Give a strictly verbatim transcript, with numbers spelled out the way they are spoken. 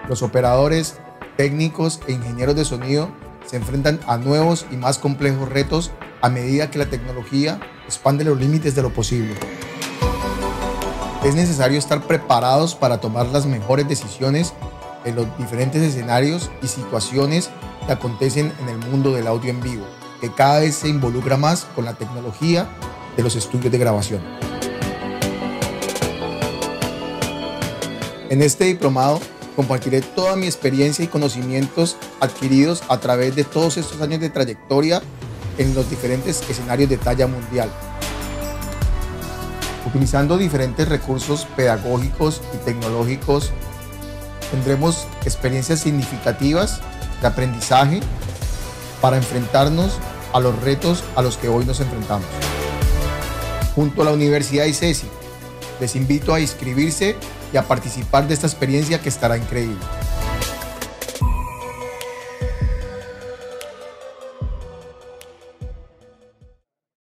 Los operadores, técnicos e ingenieros de sonido se enfrentan a nuevos y más complejos retos a medida que la tecnología expande los límites de lo posible. Es necesario estar preparados para tomar las mejores decisiones en los diferentes escenarios y situaciones que acontecen en el mundo del audio en vivo, que cada vez se involucra más con la tecnología de los estudios de grabación. En este diplomado compartiré toda mi experiencia y conocimientos adquiridos a través de todos estos años de trayectoria en los diferentes escenarios de talla mundial. Utilizando diferentes recursos pedagógicos y tecnológicos, tendremos experiencias significativas de aprendizaje para enfrentarnos a los retos a los que hoy nos enfrentamos. Junto a la Universidad ICESI, les invito a inscribirse y a participar de esta experiencia que estará increíble.